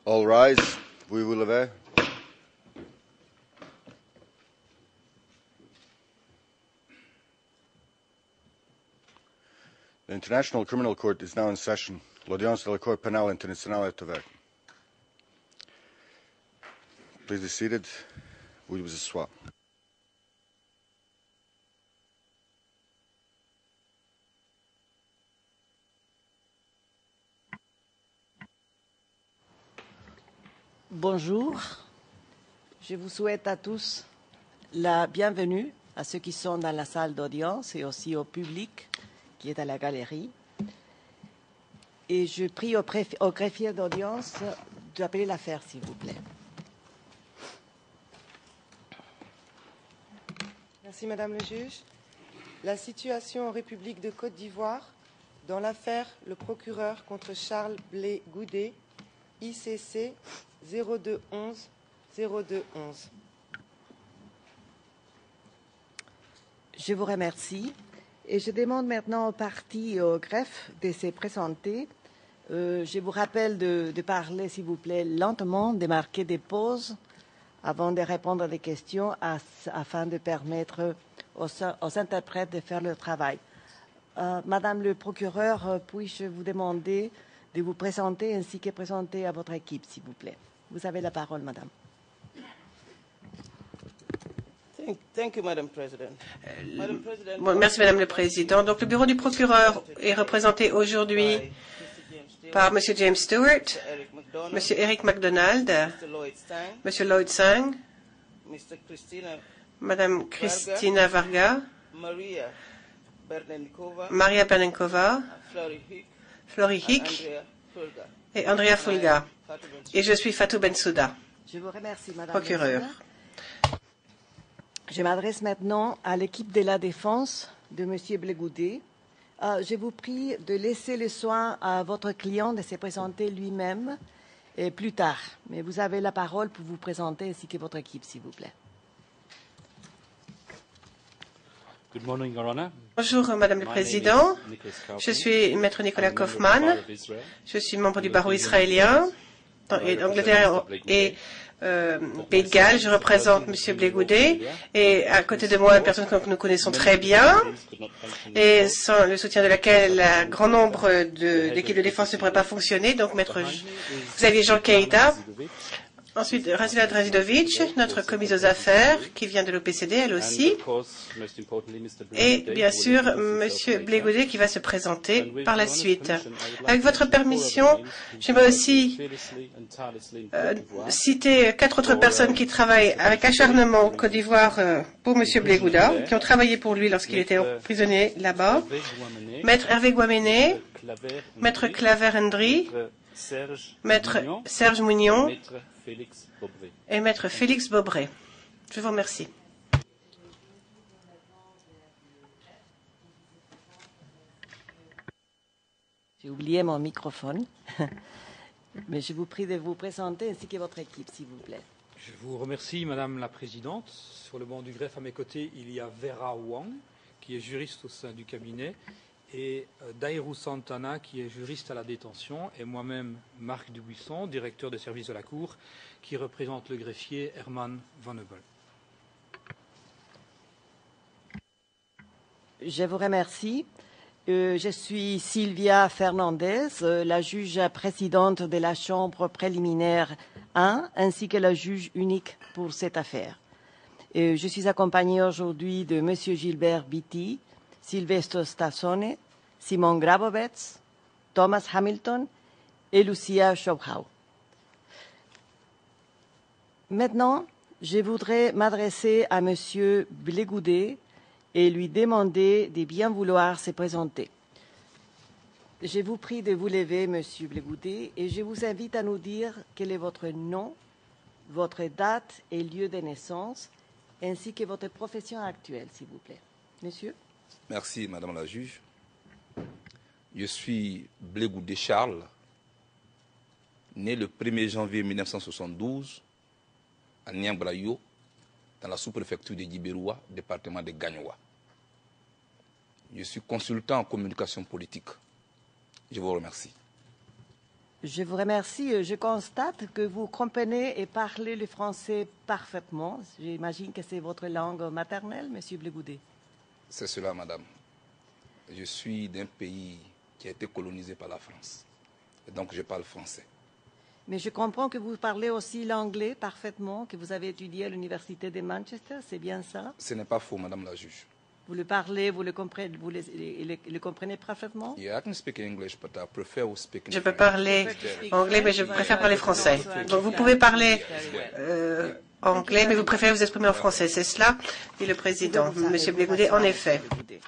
All rise. Vous vous levez. The International Criminal Court is now in session. L'audience de la Cour pénale internationale est ouverte. Please be seated. Veuillez vous asseoir. Bonjour, je vous souhaite à tous la bienvenue, à ceux qui sont dans la salle d'audience et aussi au public qui est à la galerie. Et je prie au greffier d'audience d'appeler l'affaire, s'il vous plaît. Merci Madame le juge. La situation en République de Côte d'Ivoire dans l'affaire le procureur contre Charles Blé Goudet, ICC 0211 0211. Je vous remercie et je demande maintenant aux parties et au greffe de se présenter. Je vous rappelle de parler, s'il vous plaît, lentement, de marquer des pauses avant de répondre à des questions afin de permettre aux interprètes de faire leur travail. Madame le procureur, puis-je vous demander de vous présenter ainsi que présenter à votre équipe, s'il vous plaît. Vous avez la parole, madame. Thank you, Madam President. Merci, Madame le Président. Donc, le bureau du procureur est représenté aujourd'hui par M. James Stewart, M. Eric MacDonald, M. Lloyd Sang, Mme Christina Varga, Maria Bernenkova, Flori Hick et Andrea Fulga. Et je suis Fatou Bensouda, Je vous remercie, madame. procureur. Je m'adresse maintenant à l'équipe de la défense de M. Blé Goudet. Je vous prie de laisser le soin à votre client de se présenter lui-même plus tard. Mais vous avez la parole pour vous présenter ainsi que votre équipe, s'il vous plaît. Good morning, Your Honor. Bonjour, Madame le Président. Je suis Maître Nicolas Kaufmann. Je suis membre du barreau israélien d'Angleterre et Pays de Galles. Je représente M. Blé Goudet et à côté de moi, une personne que nous connaissons très bien et sans le soutien de laquelle un grand nombre d'équipes de défense ne pourraient pas fonctionner. Donc, Maître Xavier Jean Keïta. Ensuite, Razila Drazidovic, notre commise aux affaires, qui vient de l'OPCD, elle aussi. Et bien sûr, M. Blé Goudet, qui va se présenter par la suite. Avec votre permission, j'aimerais aussi citer 4 autres personnes qui travaillent avec acharnement en Côte d'Ivoire pour M. Blé Goudet, qui ont travaillé pour lui lorsqu'il était emprisonné là-bas. Maître Hervé Guaméné, Maître Claver Ndri, Maître Serge Mougnon et Maître Félix Bobré. Je vous remercie. J'ai oublié mon microphone, mais je vous prie de vous présenter ainsi que votre équipe, s'il vous plaît. Je vous remercie, Madame la Présidente. Sur le banc du greffe à mes côtés, il y a Vera Wang, qui est juriste au sein du cabinet, et Dairou Santana, qui est juriste à la détention, et moi-même, Marc Dubuisson, directeur des services de la Cour, qui représente le greffier Herman Van Eubel. Je vous remercie. Je suis Sylvia Fernandez, la juge présidente de la Chambre préliminaire 1, ainsi que la juge unique pour cette affaire. Je suis accompagnée aujourd'hui de M. Gilbert Bitti, Silvestro Stassone, Simon Grabovets, Thomas Hamilton et Lucia Schobhau. Maintenant, je voudrais m'adresser à M. Blé Goudet et lui demander de bien vouloir se présenter. Je vous prie de vous lever, M. Blé Goudet, et je vous invite à nous dire quel est votre nom, votre date et lieu de naissance, ainsi que votre profession actuelle, s'il vous plaît. Monsieur? Merci, Madame la juge. Je suis Blé Goudet Charles, né le 1er janvier 1972 à Niambrayo, dans la sous-préfecture de Djiberoua, département de Gagnoua. Je suis consultant en communication politique. Je vous remercie. Je vous remercie. Je constate que vous comprenez et parlez le français parfaitement. J'imagine que c'est votre langue maternelle, Monsieur Blégoudet. C'est cela, madame. Je suis d'un pays qui a été colonisé par la France. Et donc, je parle français. Mais je comprends que vous parlez aussi l'anglais parfaitement, que vous avez étudié à l'Université de Manchester, c'est bien ça? Ce n'est pas faux, madame la juge. Vous le parlez, vous le comprenez, le comprenez parfaitement? Yeah, I can speak English, but I prefer to speak in Je peux French. parler anglais, mais je préfère parler français. Donc vous pouvez parler anglais, mais vous préférez vous exprimer en français. C'est cela, dit le président. Monsieur Blégoudet, en effet.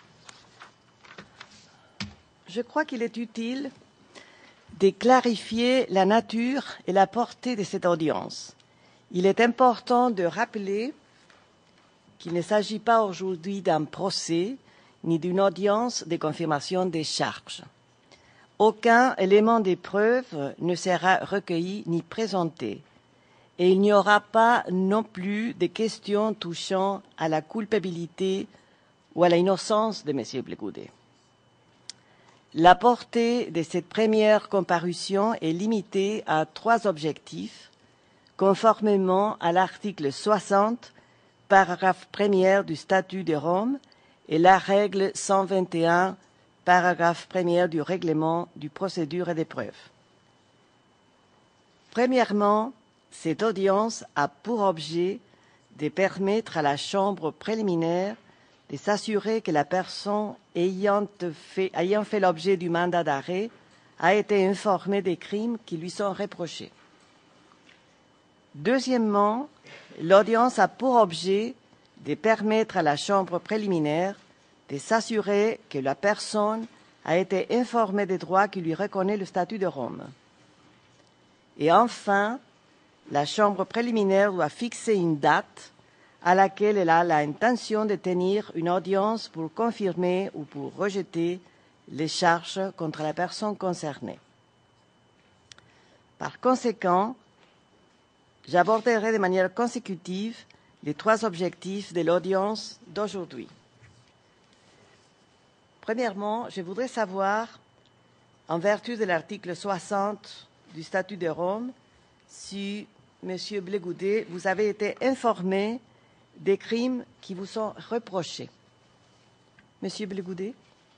Je crois qu'il est utile de clarifier la nature et la portée de cette audience. Il est important de rappeler qu'il ne s'agit pas aujourd'hui d'un procès ni d'une audience de confirmation des charges. Aucun élément de preuve ne sera recueilli ni présenté, et il n'y aura pas non plus de questions touchant à la culpabilité ou à l'innocence de M. Blégoudet. La portée de cette première comparution est limitée à 3 objectifs, conformément à l'article 60, paragraphe 1er du statut de Rome et la règle 121, paragraphe 1er du règlement du procédure et des preuves. Premièrement, cette audience a pour objet de permettre à la chambre préliminaire de s'assurer que la personne ayant fait l'objet du mandat d'arrêt a été informée des crimes qui lui sont reprochés. Deuxièmement, l'audience a pour objet de permettre à la chambre préliminaire de s'assurer que la personne a été informée des droits qui lui reconnaît le statut de Rome. Et enfin, la chambre préliminaire doit fixer une date à laquelle elle a l'intention de tenir une audience pour confirmer ou pour rejeter les charges contre la personne concernée. Par conséquent, j'aborderai de manière consécutive les 3 objectifs de l'audience d'aujourd'hui. Premièrement, je voudrais savoir, en vertu de l'article 60 du statut de Rome, si, M. Blégoudet, vous avez été informé des crimes qui vous sont reprochés. Monsieur Blégoudet?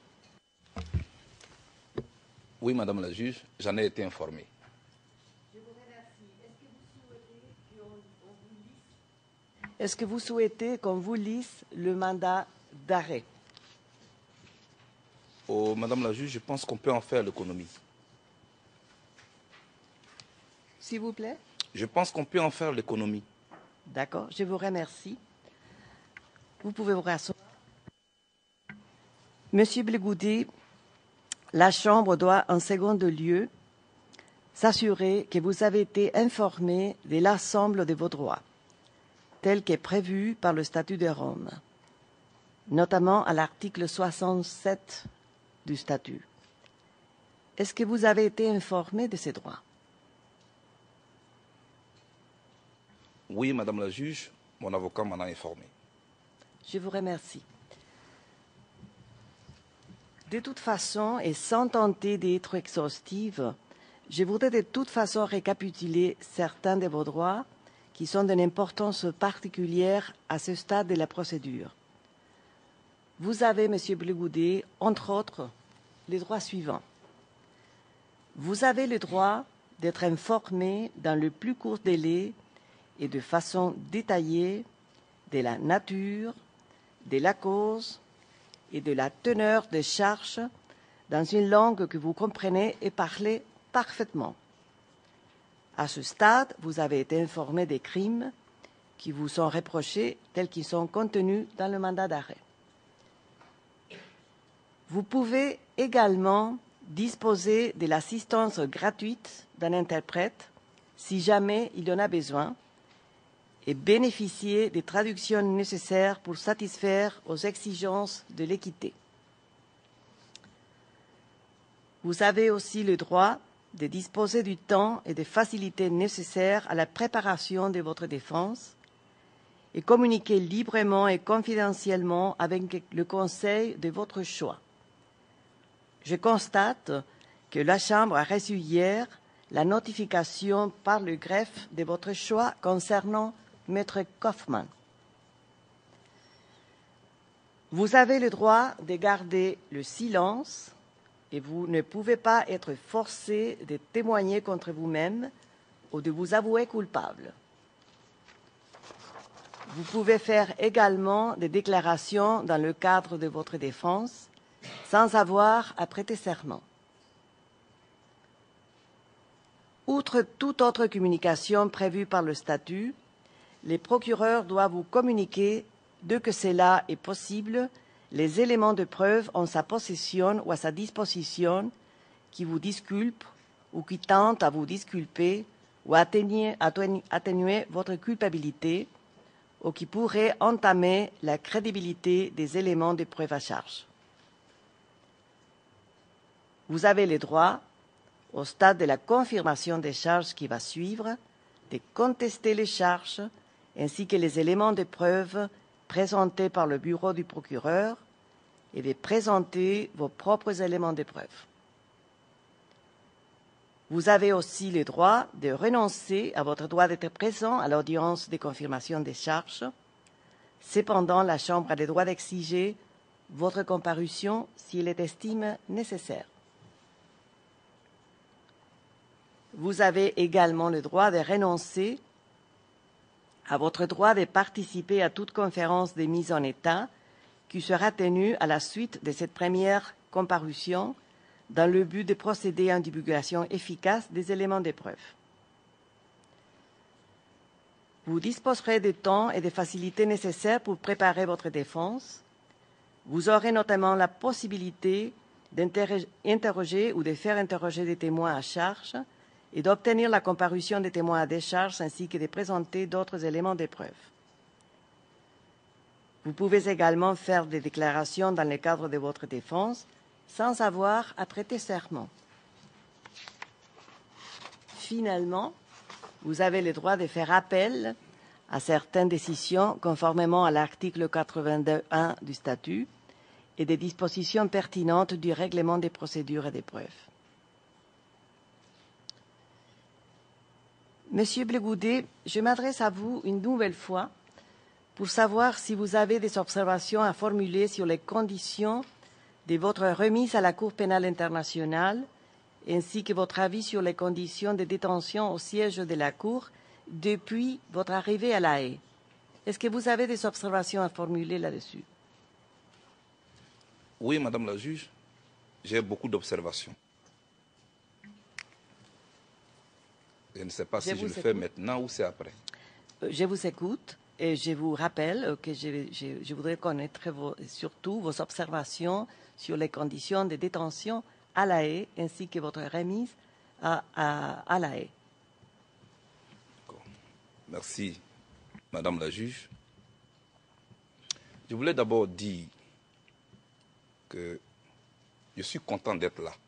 Oui, madame la juge, j'en ai été informé. Je vous remercie. Est-ce que vous souhaitez qu'on vous lise le mandat d'arrêt? Oh, madame la juge, je pense qu'on peut en faire l'économie. S'il vous plaît? Je pense qu'on peut en faire l'économie. D'accord, je vous remercie. Vous pouvez vous rasseoir. Monsieur Blégoudet, la Chambre doit en second lieu s'assurer que vous avez été informé de l'ensemble de vos droits, tel qu'est prévu par le statut de Rome, notamment à l'article 67 du statut. Est-ce que vous avez été informé de ces droits? Oui, madame la juge, mon avocat m'en a informé. Je vous remercie. De toute façon, et sans tenter d'être exhaustive, je voudrais de toute façon récapituler certains de vos droits qui sont d'une importance particulière à ce stade de la procédure. Vous avez, Monsieur Blégoudet, entre autres, les droits suivants. Vous avez le droit d'être informé dans le plus court délai et de façon détaillée de la nature, de la cause et de la teneur des charges dans une langue que vous comprenez et parlez parfaitement. À ce stade, vous avez été informé des crimes qui vous sont reprochés tels qu'ils sont contenus dans le mandat d'arrêt. Vous pouvez également disposer de l'assistance gratuite d'un interprète si jamais il y en a besoin et bénéficier des traductions nécessaires pour satisfaire aux exigences de l'équité. Vous avez aussi le droit de disposer du temps et des facilités nécessaires à la préparation de votre défense et communiquer librement et confidentiellement avec le conseil de votre choix. Je constate que la Chambre a reçu hier la notification par le greffe de votre choix concernant Maître Kaufmann. Vous avez le droit de garder le silence et vous ne pouvez pas être forcé de témoigner contre vous-même ou de vous avouer coupable. Vous pouvez faire également des déclarations dans le cadre de votre défense sans avoir à prêter serment. Outre toute autre communication prévue par le statut, les procureurs doivent vous communiquer, dès que cela est possible, les éléments de preuve en sa possession ou à sa disposition qui vous disculpent ou qui tentent à vous disculper ou à atténuer votre culpabilité ou qui pourraient entamer la crédibilité des éléments de preuve à charge. Vous avez le droit, au stade de la confirmation des charges qui va suivre, de contester les charges ainsi que les éléments de preuve présentés par le bureau du procureur et de présenter vos propres éléments de preuve. Vous avez aussi le droit de renoncer à votre droit d'être présent à l'audience de confirmation des charges. Cependant, la Chambre a le droit d'exiger votre comparution si elle estime nécessaire. Vous avez également le droit de renoncer à votre droit de participer à toute conférence de mise en état qui sera tenue à la suite de cette première comparution dans le but de procéder à une divulgation efficace des éléments de preuve. Vous disposerez de temps et de facilités nécessaires pour préparer votre défense. Vous aurez notamment la possibilité d'interroger ou de faire interroger des témoins à charge et d'obtenir la comparution des témoins à décharge ainsi que de présenter d'autres éléments de preuve. Vous pouvez également faire des déclarations dans le cadre de votre défense sans avoir à prêter serment. Finalement, vous avez le droit de faire appel à certaines décisions conformément à l'article 82.1 du statut et des dispositions pertinentes du règlement des procédures et des preuves. Monsieur Blegoudé, je m'adresse à vous une nouvelle fois pour savoir si vous avez des observations à formuler sur les conditions de votre remise à la Cour pénale internationale, ainsi que votre avis sur les conditions de détention au siège de la Cour depuis votre arrivée à La Haye. Est-ce que vous avez des observations à formuler là-dessus? Oui, Madame la juge, j'ai beaucoup d'observations. Je ne sais pas si je le fais maintenant ou c'est après. Je vous écoute et je vous rappelle que je voudrais connaître surtout vos observations sur les conditions de détention à La Haye ainsi que votre remise à La Haye. Merci, Madame la juge. Je voulais d'abord dire que je suis content d'être là.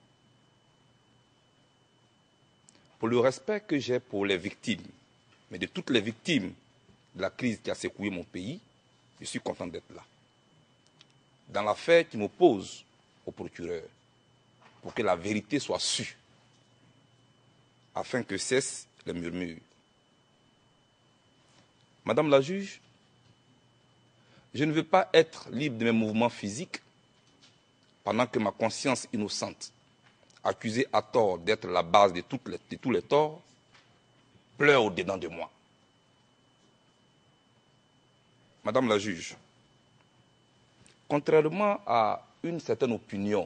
Pour le respect que j'ai pour les victimes, mais de toutes les victimes de la crise qui a secoué mon pays, je suis content d'être là. Dans l'affaire qui m'oppose au procureur, pour que la vérité soit sue, afin que cessent les murmures. Madame la juge, je ne veux pas être libre de mes mouvements physiques pendant que ma conscience innocente, accusée à tort d'être la base de tous les torts, pleure au-dedans de moi. Madame la juge, contrairement à une certaine opinion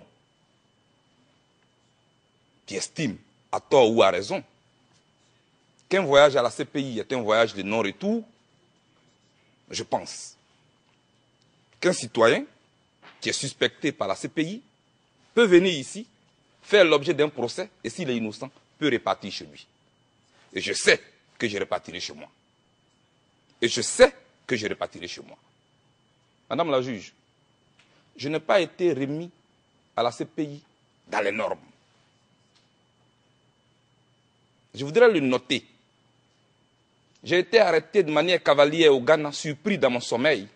qui estime, à tort ou à raison, qu'un voyage à la CPI est un voyage de non-retour, je pense qu'un citoyen qui est suspecté par la CPI peut venir ici, faire l'objet d'un procès, et s'il est innocent, peut repartir chez lui. Et je sais que je repartirai chez moi. Et je sais que je repartirai chez moi. Madame la juge, je n'ai pas été remis à la CPI dans les normes. Je voudrais le noter. J'ai été arrêté de manière cavalière au Ghana, surpris dans mon sommeil,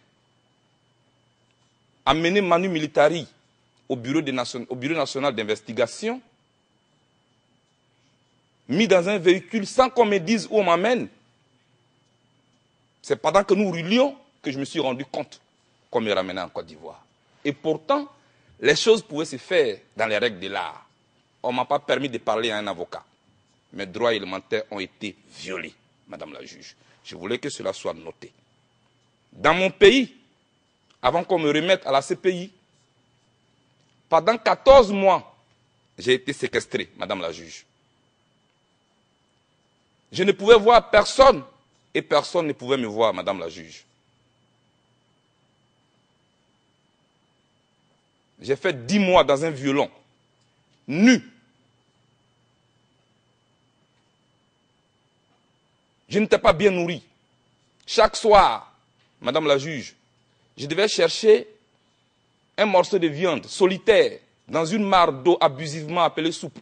amené manu militari au Bureau national d'investigation, mis dans un véhicule sans qu'on me dise où on m'amène. C'est pendant que nous roulions que je me suis rendu compte qu'on me ramenait en Côte d'Ivoire. Et pourtant, les choses pouvaient se faire dans les règles de l'art. On ne m'a pas permis de parler à un avocat. Mes droits élémentaires ont été violés, Madame la juge. Je voulais que cela soit noté. Dans mon pays, avant qu'on me remette à la CPI, pendant 14 mois, j'ai été séquestré, Madame la juge. Je ne pouvais voir personne et personne ne pouvait me voir, Madame la juge. J'ai fait 10 mois dans un violon, nu. Je n'étais pas bien nourri. Chaque soir, Madame la juge, je devais chercher un morceau de viande solitaire dans une mare d'eau abusivement appelée soupe.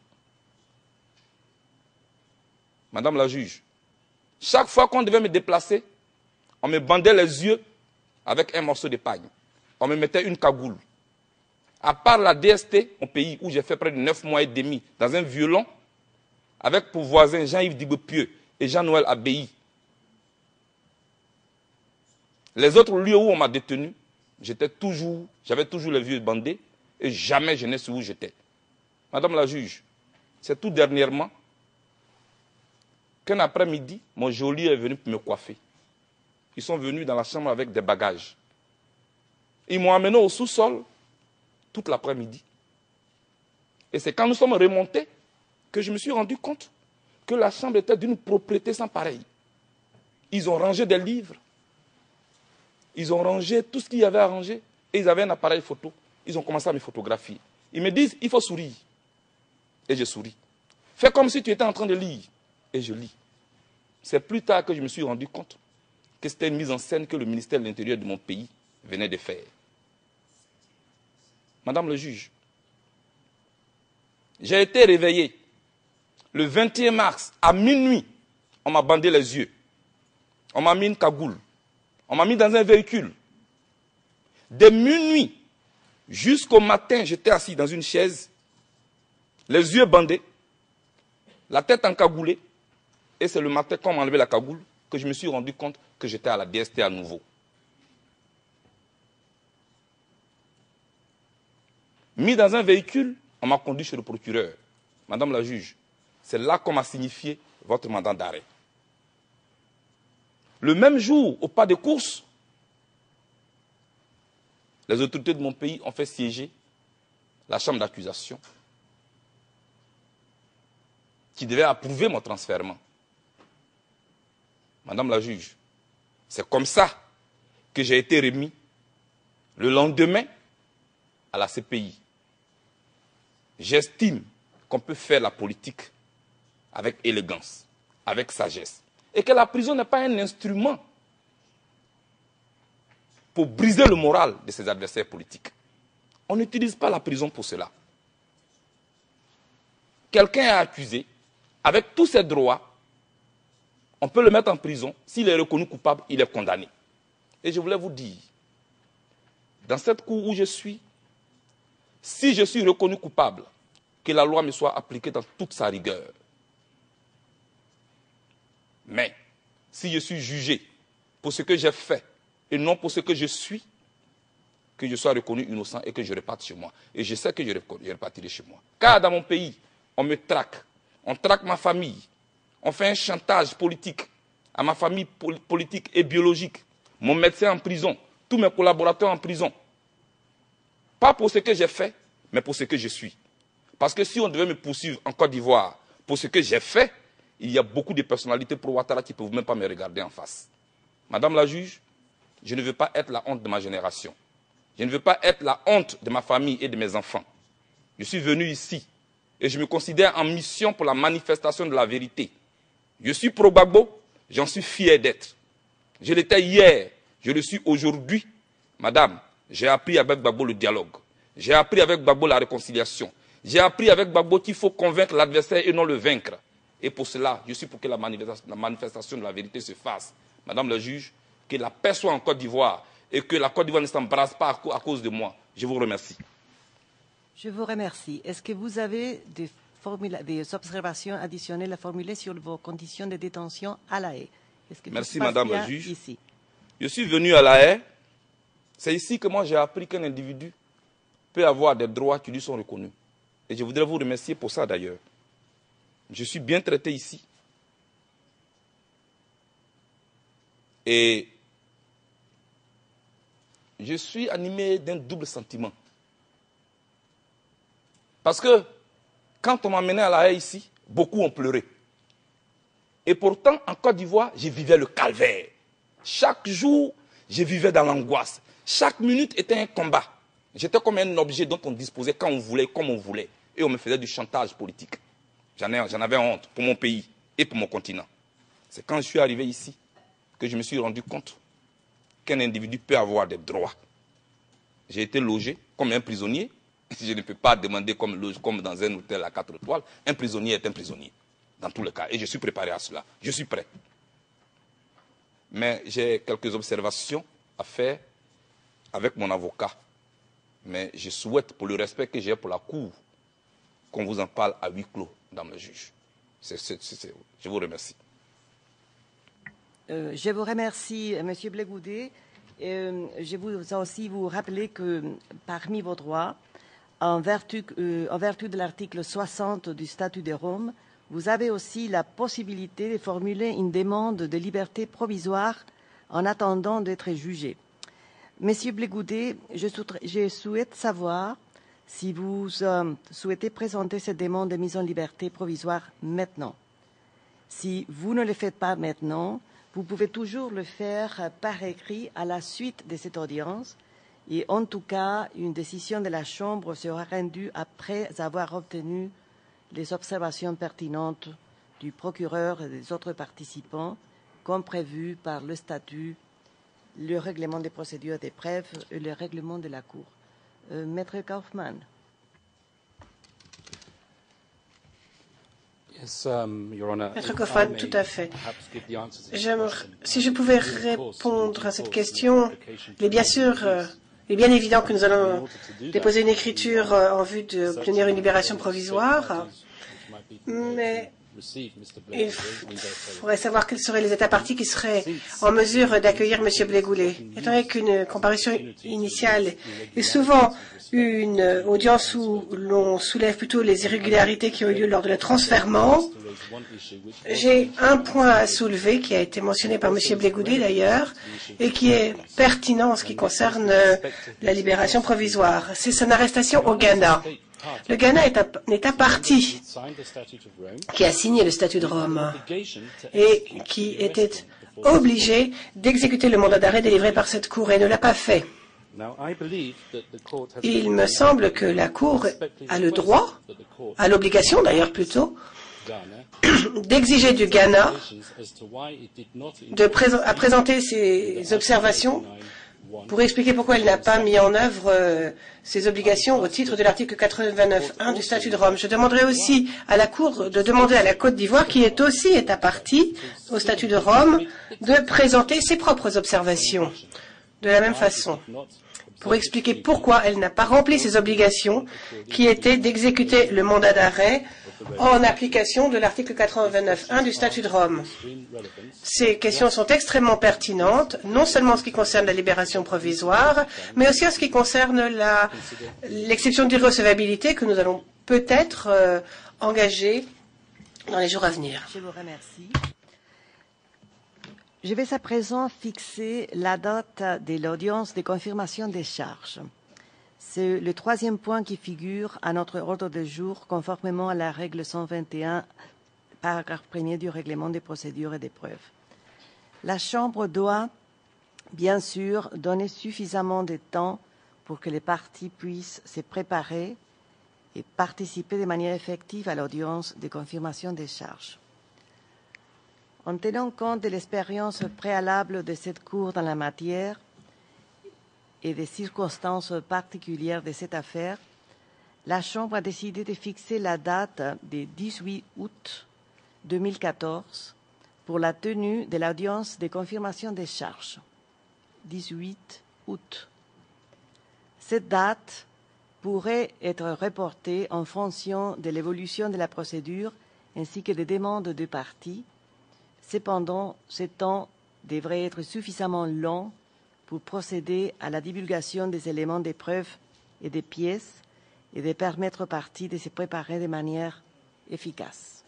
Madame la juge, chaque fois qu'on devait me déplacer, on me bandait les yeux avec un morceau de pagne. On me mettait une cagoule. À part la DST, mon pays où j'ai fait près de 9 mois et demi dans un violon, avec pour voisins Jean-Yves Diguepieux et Jean-Noël Abbaye. Les autres lieux où on m'a détenu, j'avais toujours les yeux bandés et jamais je n'ai su où j'étais. Madame la juge, c'est tout dernièrement qu'un après-midi, mon geôlier est venu me coiffer. Ils sont venus dans la chambre avec des bagages. Ils m'ont amené au sous-sol toute l'après-midi. Et c'est quand nous sommes remontés que je me suis rendu compte que la chambre était d'une propreté sans pareil. Ils ont rangé des livres. Ils ont rangé tout ce qu'il y avait à ranger. Et ils avaient un appareil photo. Ils ont commencé à me photographier. Ils me disent, il faut sourire. Et je souris. Fais comme si tu étais en train de lire. Et je lis. C'est plus tard que je me suis rendu compte que c'était une mise en scène que le ministère de l'Intérieur de mon pays venait de faire. Madame le juge, j'ai été réveillé le 21 mars à minuit. On m'a bandé les yeux. On m'a mis une cagoule. On m'a mis dans un véhicule. De minuit jusqu'au matin, j'étais assis dans une chaise, les yeux bandés, la tête encagoulée. Et c'est le matin, quand on m'a enlevé la cagoule, que je me suis rendu compte que j'étais à la DST à nouveau. Mis dans un véhicule, on m'a conduit chez le procureur. Madame la juge, c'est là qu'on m'a signifié votre mandat d'arrêt. Le même jour, au pas de course, les autorités de mon pays ont fait siéger la chambre d'accusation qui devait approuver mon transfèrement. Madame la juge, c'est comme ça que j'ai été remis le lendemain à la CPI. J'estime qu'on peut faire la politique avec élégance, avec sagesse, et que la prison n'est pas un instrument pour briser le moral de ses adversaires politiques. On n'utilise pas la prison pour cela. Quelqu'un est accusé, avec tous ses droits, on peut le mettre en prison. S'il est reconnu coupable, il est condamné. Et je voulais vous dire, dans cette cour où je suis, si je suis reconnu coupable, que la loi me soit appliquée dans toute sa rigueur. Mais, si je suis jugé pour ce que j'ai fait et non pour ce que je suis, que je sois reconnu innocent et que je reparte chez moi. Et je sais que je repartirai chez moi. Car dans mon pays, on me traque. On traque ma famille. On fait un chantage politique à ma famille politique et biologique. Mon médecin en prison. Tous mes collaborateurs en prison. Pas pour ce que j'ai fait, mais pour ce que je suis. Parce que si on devait me poursuivre en Côte d'Ivoire pour ce que j'ai fait, il y a beaucoup de personnalités pro-Ouattara qui ne peuvent même pas me regarder en face. Madame la juge, je ne veux pas être la honte de ma génération. Je ne veux pas être la honte de ma famille et de mes enfants. Je suis venu ici et je me considère en mission pour la manifestation de la vérité. Je suis pro-Gbagbo, j'en suis fier d'être. Je l'étais hier, je le suis aujourd'hui. Madame, j'ai appris avec Gbagbo le dialogue. J'ai appris avec Gbagbo la réconciliation. J'ai appris avec Gbagbo qu'il faut convaincre l'adversaire et non le vaincre. Et pour cela, je suis pour que la manifestation de la vérité se fasse. Madame la juge, que la paix soit en Côte d'Ivoire et que la Côte d'Ivoire ne s'embrasse pas à cause de moi. Je vous remercie. Je vous remercie. Est-ce que vous avez des des observations additionnelles à formuler sur vos conditions de détention à La Haye. Merci, Madame la juge. Ici. Je suis venu à La Haye. C'est ici que moi j'ai appris qu'un individu peut avoir des droits qui lui sont reconnus. Et je voudrais vous remercier pour ça d'ailleurs. Je suis bien traité ici. Et je suis animé d'un double sentiment. Parce que quand on m'a mené à La Haye ici, beaucoup ont pleuré. Et pourtant, en Côte d'Ivoire, je vivais le calvaire. Chaque jour, je vivais dans l'angoisse. Chaque minute était un combat. J'étais comme un objet dont on disposait quand on voulait, comme on voulait. Et on me faisait du chantage politique. J'en avais honte pour mon pays et pour mon continent. C'est quand je suis arrivé ici que je me suis rendu compte qu'un individu peut avoir des droits. J'ai été logé comme un prisonnier. Je ne peux pas demander comme dans un hôtel à 4 étoiles. Un prisonnier est un prisonnier, dans tous les cas. Et je suis préparé à cela. Je suis prêt. Mais j'ai quelques observations à faire avec mon avocat. Mais je souhaite, pour le respect que j'ai pour la Cour, qu'on vous en parle à huis clos, Madame la juge. Je vous remercie. Je vous remercie, Monsieur Blé-Goudet. Je vous aussi vous rappeler que parmi vos droits, en vertu de l'article 60 du statut de Rome, vous avez aussi la possibilité de formuler une demande de liberté provisoire en attendant d'être jugé. Monsieur Blé-Goudet, je souhaite savoir si vous souhaitez présenter cette demande de mise en liberté provisoire maintenant. Si vous ne le faites pas maintenant, vous pouvez toujours le faire par écrit à la suite de cette audience et en tout cas, une décision de la Chambre sera rendue après avoir obtenu les observations pertinentes du procureur et des autres participants, comme prévu par le statut, le règlement des procédures des preuves et le règlement de la Cour. Maître Kaufmann. Maître Kaufmann, tout à fait. Si je pouvais répondre à cette question, il est bien évident que nous allons déposer une écriture en vue d'obtenir une libération provisoire, mais il faudrait savoir quelles seraient les États parties qui seraient en mesure d'accueillir M. Blé-Goudet. Étant donné qu'une comparution initiale est souvent une audience où l'on soulève plutôt les irrégularités qui ont eu lieu lors de le transfèrement, j'ai un point à soulever qui a été mentionné par M. Blé-Goudet d'ailleurs et qui est pertinent en ce qui concerne la libération provisoire. C'est son arrestation au Ghana. Le Ghana est un État partie qui a signé le statut de Rome et qui était obligé d'exécuter le mandat d'arrêt délivré par cette Cour et ne l'a pas fait. Il me semble que la Cour a le droit, a l'obligation d'ailleurs plutôt, d'exiger du Ghana de présenter ses observations pour expliquer pourquoi elle n'a pas mis en œuvre ses obligations au titre de l'article 89.1 du statut de Rome. Je demanderai aussi à la Cour de demander à la Côte d'Ivoire, qui est aussi État partie au statut de Rome, de présenter ses propres observations de la même façon, pour expliquer pourquoi elle n'a pas rempli ses obligations, qui étaient d'exécuter le mandat d'arrêt en application de l'article 89.1 du statut de Rome. Ces questions sont extrêmement pertinentes, non seulement en ce qui concerne la libération provisoire, mais aussi en ce qui concerne l'exception d'irrecevabilité que nous allons peut-être engager dans les jours à venir. Je vous remercie. Je vais à présent fixer la date de l'audience de confirmation des charges. C'est le troisième point qui figure à notre ordre du jour, conformément à la règle 121, paragraphe 1er du règlement des procédures et des preuves. La Chambre doit, bien sûr, donner suffisamment de temps pour que les parties puissent se préparer et participer de manière effective à l'audience de confirmation des charges. En tenant compte de l'expérience préalable de cette Cour dans la matière et des circonstances particulières de cette affaire, la Chambre a décidé de fixer la date du 18 août 2014 pour la tenue de l'audience de confirmation des charges. 18 août. Cette date pourrait être reporté en fonction de l'évolution de la procédure ainsi que des demandes de parties. Cependant, ce temps devrait être suffisamment long pour procéder à la divulgation des éléments des preuves et des pièces et de permettre aux parties de se préparer de manière efficace.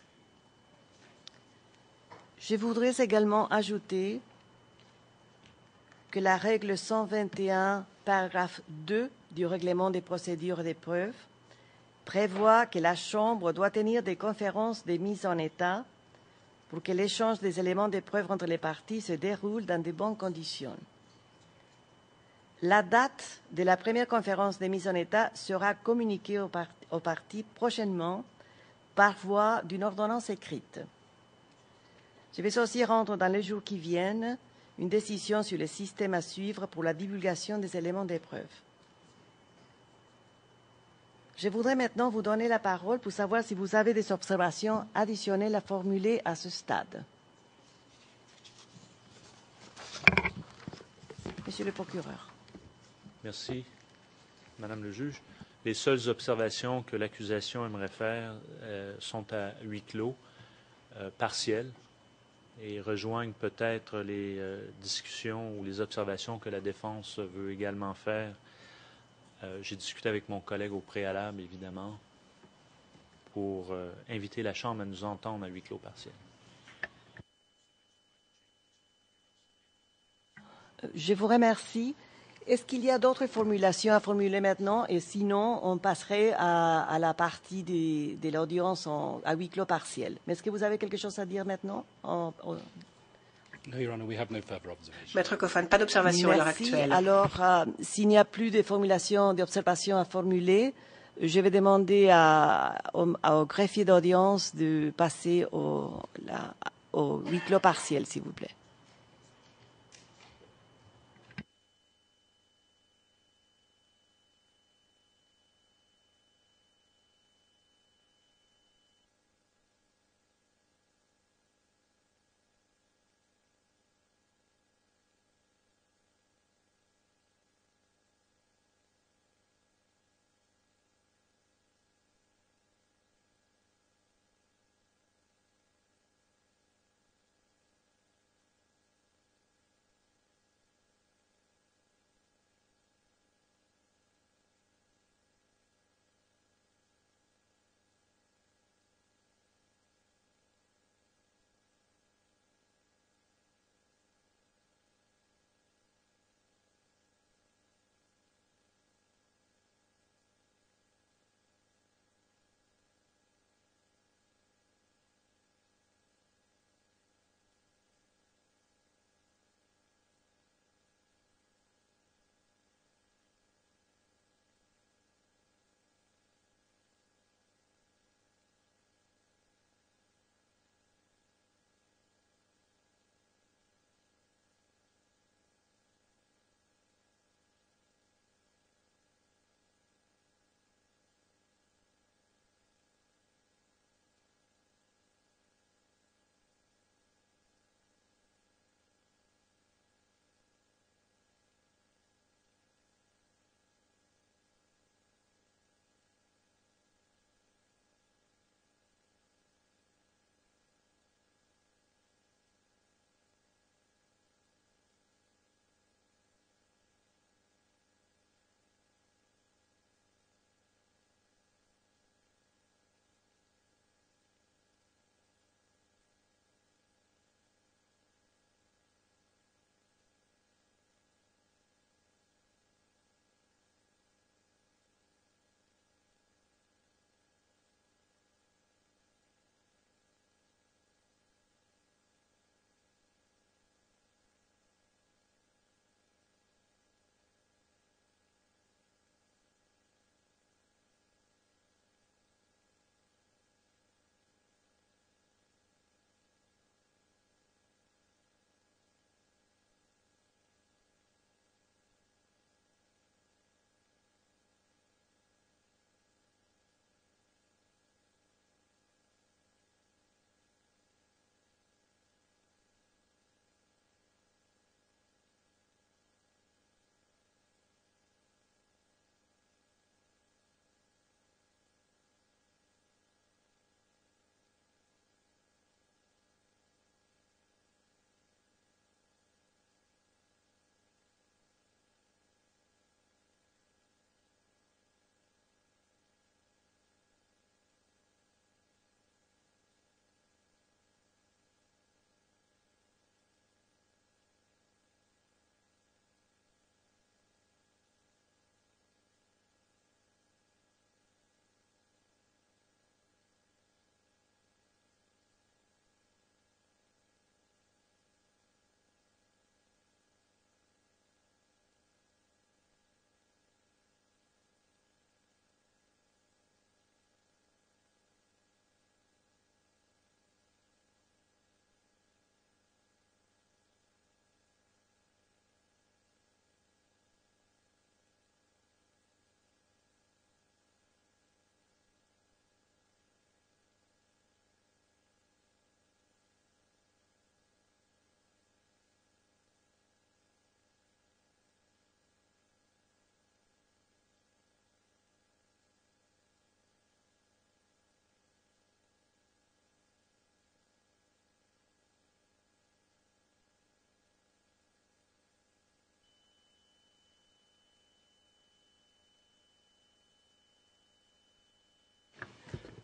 Je voudrais également ajouter que la règle 121, paragraphe 2 du règlement des procédures des preuves prévoit que la Chambre doit tenir des conférences de mise en état pour que l'échange des éléments de preuve entre les parties se déroule dans de bonnes conditions. La date de la première conférence de mise en état sera communiquée aux parties prochainement par voie d'une ordonnance écrite. Je vais aussi rendre dans les jours qui viennent une décision sur le système à suivre pour la divulgation des éléments de preuve. Je voudrais maintenant vous donner la parole pour savoir si vous avez des observations additionnelles à formuler à ce stade. Monsieur le procureur. Merci, Madame le juge. Les seules observations que l'accusation aimerait faire sont à huis clos, partielles, et rejoignent peut-être les discussions ou les observations que la défense veut également faire. J'ai discuté avec mon collègue au préalable, évidemment, pour inviter la Chambre à nous entendre à huis clos partiel. Je vous remercie. Est-ce qu'il y a d'autres formulations à formuler maintenant? Et sinon, on passerait à la partie de l'audience à huis clos partiel. Mais est-ce que vous avez quelque chose à dire maintenant? No, Your Honor, we have no further observation. Maître Coffin, pas d'observation à l'heure actuelle. Alors, s'il n'y a plus de formulation d'observation à formuler, je vais demander au greffier d'audience de passer au huis clos partiel, s'il vous plaît.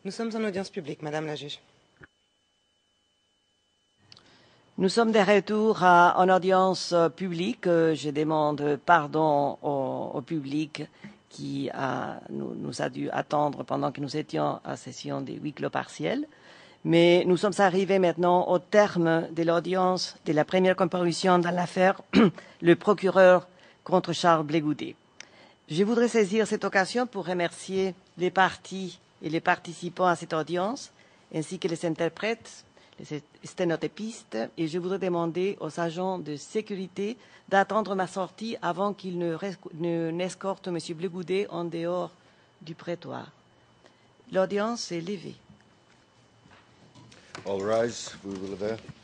Nous sommes en audience publique, Madame la juge. Nous sommes de retour en audience publique. Je demande pardon au public qui nous a dû attendre pendant que nous étions en session de huis clos partiel. Mais nous sommes arrivés maintenant au terme de l'audience de la première comparution dans l'affaire le procureur contre Charles Blégoudet. Je voudrais saisir cette occasion pour remercier les parties et les participants à cette audience, ainsi que les interprètes, les sténotypistes, et je voudrais demander aux agents de sécurité d'attendre ma sortie avant qu'ils n'escortent M. Blégoudet en dehors du prétoire. L'audience est levée. All rise. We will